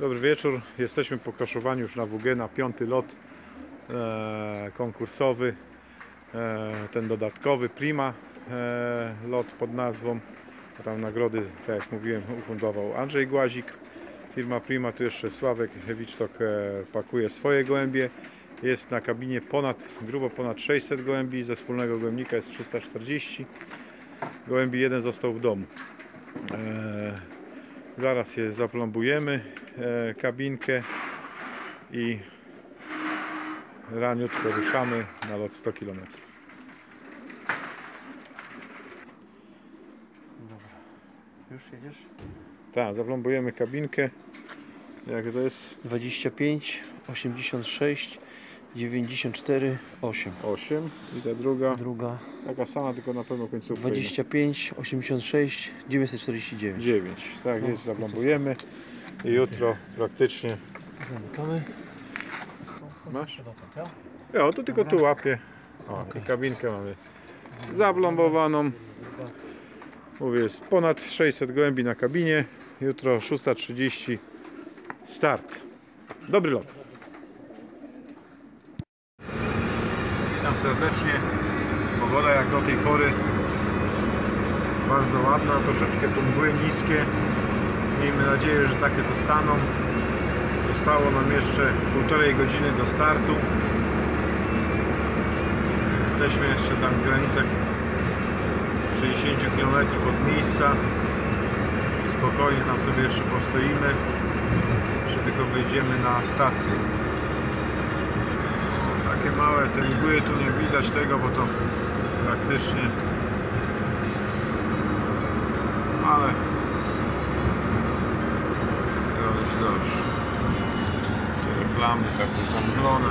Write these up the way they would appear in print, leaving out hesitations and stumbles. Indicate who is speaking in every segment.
Speaker 1: Dobry wieczór. Jesteśmy po koszowaniu już na WG na 5. lot konkursowy. Ten dodatkowy Prima lot pod nazwą. Tam nagrody, tak jak mówiłem, ufundował Andrzej Głazik. Firma Prima, tu jeszcze Sławek Wicztok pakuje swoje gołębie. Jest na kabinie grubo ponad 600 gołębi. Ze wspólnego gołębnika jest 340 gołębi. Jeden został w domu. Zaraz je zaplombujemy, kabinkę, i raniutko ruszamy na lot 100 km.
Speaker 2: Dobra, już jedziesz?
Speaker 1: Tak, zaplombujemy kabinkę. Jak to jest?
Speaker 2: 25, 86, 94, 8.
Speaker 1: 8 i ta druga taka sama, tylko na pewno końcówka.
Speaker 2: 25, 86, 949.
Speaker 1: 9. Tak jest, zaplombujemy i jutro praktycznie.
Speaker 2: Zamykamy.
Speaker 1: Masz? Ja, to tylko tu łapię. O, i kabinkę mamy zaplombowaną. Mówię, jest ponad 600 gołębi na kabinie. Jutro 6:30 start. Dobry lot. Witam serdecznie. Pogoda jak do tej pory bardzo ładna, troszeczkę tu mgły niskie. Miejmy nadzieję, że takie zostaną. Zostało nam jeszcze 1,5 godziny do startu. Jesteśmy jeszcze tam w granicach 60 km od miejsca. Spokojnie tam sobie jeszcze postoimy. Jeszcze tylko wyjdziemy na stację. Takie małe te mgły, tu nie widać tego, bo to praktycznie, ale dobrze. Te reklamy takie zamglone.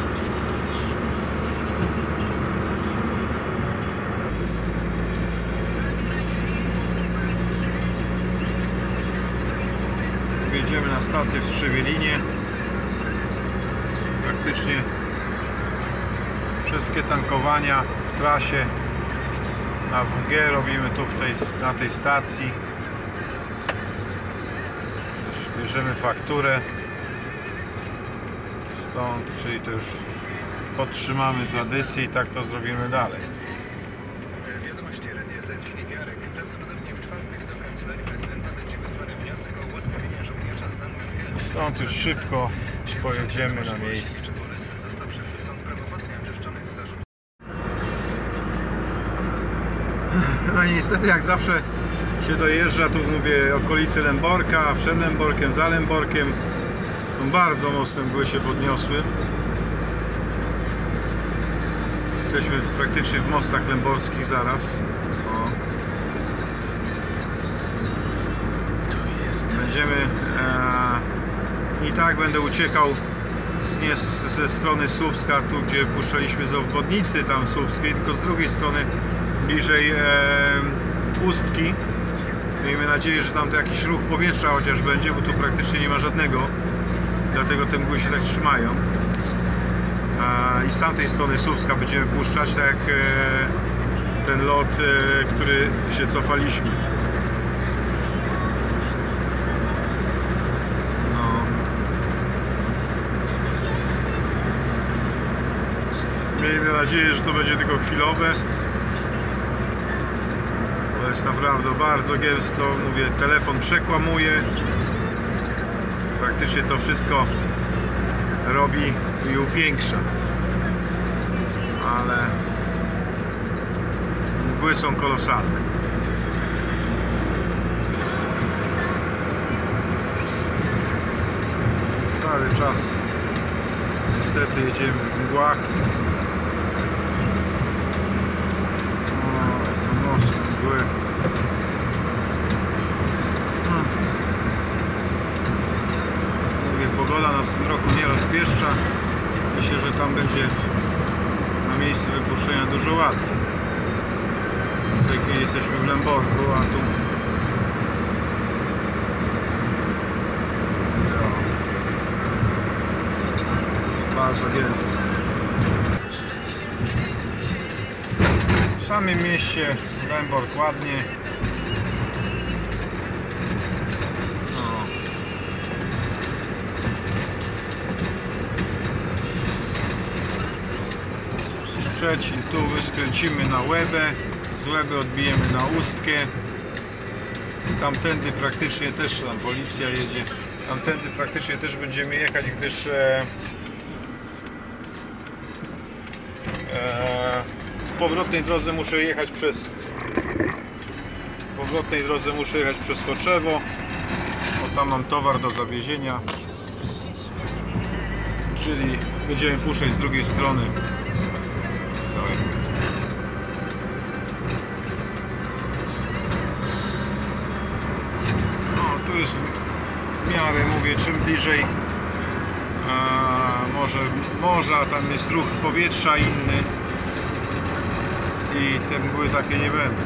Speaker 1: Wjedziemy na stację w Strzewielinie. Praktycznie wszystkie tankowania w trasie na WG robimy tu na tej stacji. Bierzemy fakturę stąd, czyli to już podtrzymamy tradycję i tak to zrobimy dalej.
Speaker 3: Wiadomości RDZ Filip Jarek. Prawdopodobnie w czwartek do kancelarii prezydenta będzie wysłany wniosek o ułaskawienie żołnierza z Danmergelu.
Speaker 1: Stąd już szybko pojedziemy na miejsce.
Speaker 3: Został przez sąd prawowłasny oczyszczony z zarzutu.
Speaker 1: No i niestety jak zawsze się dojeżdża, tu mówię, okolice Lęborka, przed Lęborkiem, za Lęborkiem są bardzo mocne mgły się podniosły. Jesteśmy praktycznie w mostach lęborskich zaraz. O. Będziemy i tak będę uciekał nie ze strony Słupska, tu gdzie puszczaliśmy z obwodnicy tam słupskiej, tylko z drugiej strony bliżej Ustki. Miejmy nadzieję, że tam to jakiś ruch powietrza chociaż będzie, bo tu praktycznie nie ma żadnego, dlatego te mgły się tak trzymają. I z tamtej strony Słupska będziemy puszczać, tak jak ten lot, który się cofaliśmy. No. Miejmy nadzieję, że to będzie tylko chwilowe. To jest naprawdę bardzo gęsto, mówię, telefon przekłamuje. Praktycznie to wszystko robi i upiększa. Ale mgły są kolosalne. Cały czas niestety jedziemy w mgłach. O, to mocne mgły. Mówię, pogoda nas w tym roku nie rozpieszcza. Myślę, że tam będzie na miejscu wypuszczenia dużo łatwiej. W tej chwili jesteśmy w Lęborku, a tu bardzo gęsto. W samym mieście Lębork ładnie. trzeci tu skręcimy na Łebę, z Łeby odbijemy na Ustkę. Tamtędy praktycznie też, tam policja jedzie, tamtędy praktycznie też będziemy jechać, gdyż w powrotnej drodze muszę jechać przez Choczewo, bo tam mam towar do zawiezienia, czyli będziemy puszczać z drugiej strony. No, tu jest w miarę, mówię, czym bliżej morza, tam jest ruch powietrza inny i te mgły takie nie będą.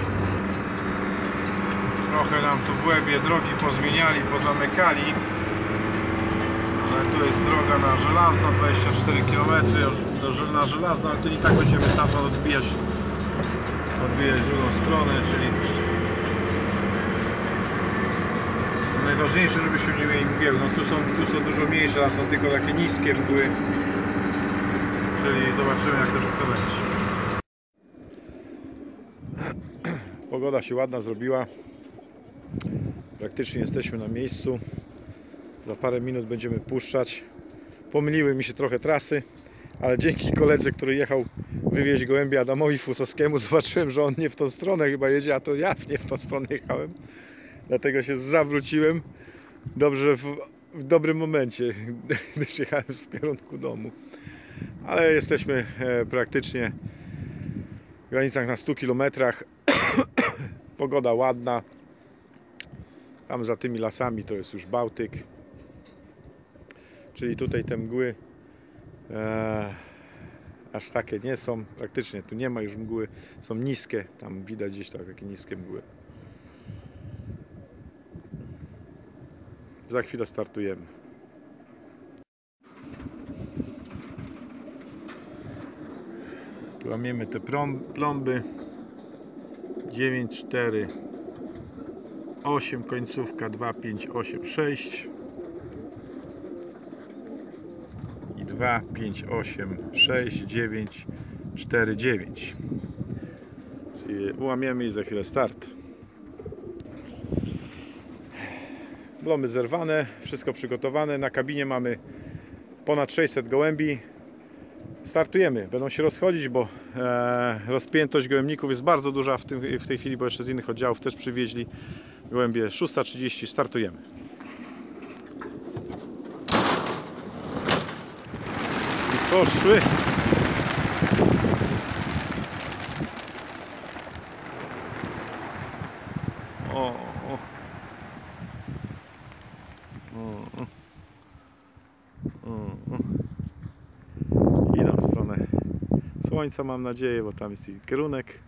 Speaker 1: Trochę nam tu w Łebie drogi pozmieniali, pozamykali, ale tu jest droga na Żelazno, 24 km na Żelazno, ale to i tak będziemy stamtąd odbijać w drugą stronę, czyli najważniejsze, żebyśmy nie mieli mgieł. No tu są dużo mniejsze, tam są tylko takie niskie mgły, czyli zobaczymy, jak to wszystko będzie. Pogoda się ładna zrobiła, praktycznie jesteśmy na miejscu, za parę minut będziemy puszczać. Pomyliły mi się trochę trasy, ale dzięki koledze, który jechał wywieźć gołębia Adamowi Fusowskiemu, zobaczyłem, że on nie w tą stronę chyba jedzie, a to ja nie w tą stronę jechałem, dlatego się zawróciłem. Dobrze, w dobrym momencie, gdyż jechałem w kierunku domu, ale jesteśmy praktycznie w granicach na 100 km. Pogoda ładna. Tam za tymi lasami to jest już Bałtyk. Czyli tutaj te mgły aż takie nie są. Praktycznie tu nie ma już mgły. Są niskie. Tam widać gdzieś tak takie niskie mgły. Za chwilę startujemy. Tu łamiemy te plomby. 9, 4, 8, końcówka 2, 5, 8, 6 i 2, 5, 8, 6, 9, 4, 9. Czyli ułamiemy i za chwilę start. Plomby zerwane, wszystko przygotowane. Na kabinie mamy ponad 600 gołębi. Startujemy, będą się rozchodzić, bo rozpiętość gołębników jest bardzo duża w tej chwili, bo jeszcze z innych oddziałów też przywieźli gołębie. 6:30, startujemy. I poszły. Słońca mam nadzieję, bo tam jest i kierunek.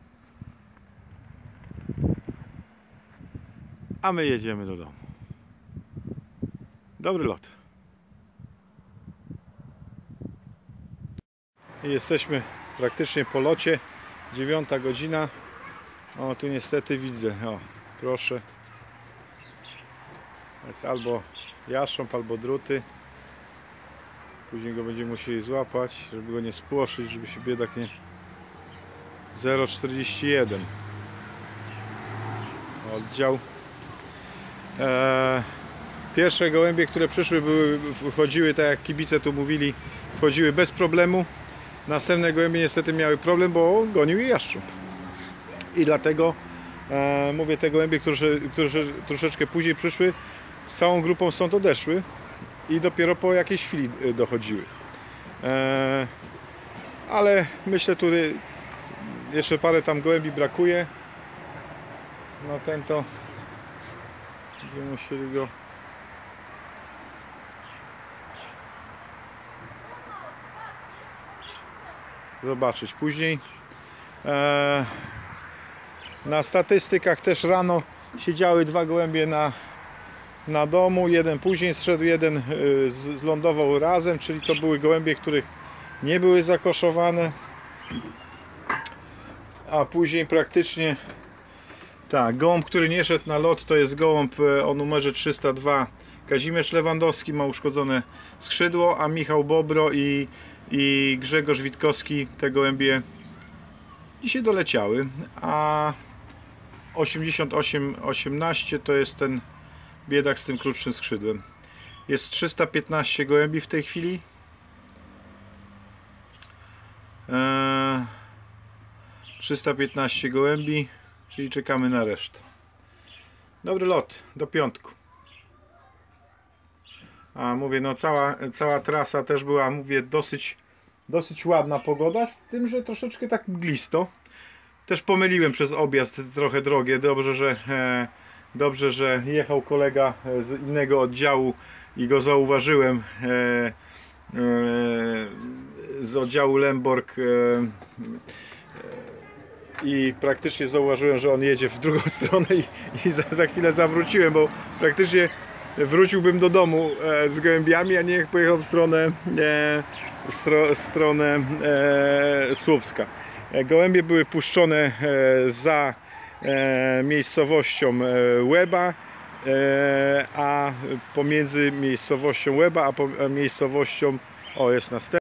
Speaker 1: A my jedziemy do domu. Dobry lot. I jesteśmy praktycznie po locie. 9 godzina. O, tu niestety widzę. O, proszę. Jest albo jastrząb, albo druty. Później go będziemy musieli złapać, żeby go nie spłoszyć, żeby się biedak nie... 0,41 oddział. Pierwsze gołębie, które przyszły, wchodziły, tak jak kibice tu mówili, wchodziły bez problemu. Następne gołębie niestety miały problem, bo gonił je jastrząb. I dlatego mówię, te gołębie, które troszeczkę później przyszły, z całą grupą stąd odeszły. I dopiero po jakiejś chwili dochodziły. Ale myślę, tu jeszcze parę tam gołębi brakuje. No ten to będziemy musieli go zobaczyć później. Na statystykach też rano siedziały 2 gołębie na domu, jeden później zszedł, jeden zlądował razem, czyli to były gołębie, których nie były zakoszowane, a później praktycznie tak, gołąb, który nie szedł na lot, to jest gołąb o numerze 302 Kazimierz Lewandowski ma uszkodzone skrzydło, a Michał Bobro i Grzegorz Witkowski te gołębie dzisiaj doleciały, a 88-18 to jest ten biedak z tym krótszym skrzydłem. Jest 315 gołębi w tej chwili. 315 gołębi, czyli czekamy na resztę. Dobry lot, do piątku. A mówię, no cała trasa też była, mówię, dosyć ładna pogoda, z tym, że troszeczkę tak mglisto. Też pomyliłem przez objazd trochę drogę. Dobrze, że jechał kolega z innego oddziału i go zauważyłem, z oddziału Lemborg, i praktycznie zauważyłem, że on jedzie w drugą stronę i za chwilę zawróciłem, bo praktycznie wróciłbym do domu z gołębiami, a nie pojechał w stronę Słupska. Gołębie były puszczone za miejscowością Łeba, a pomiędzy miejscowością Łeba a miejscowością, o, jest następny.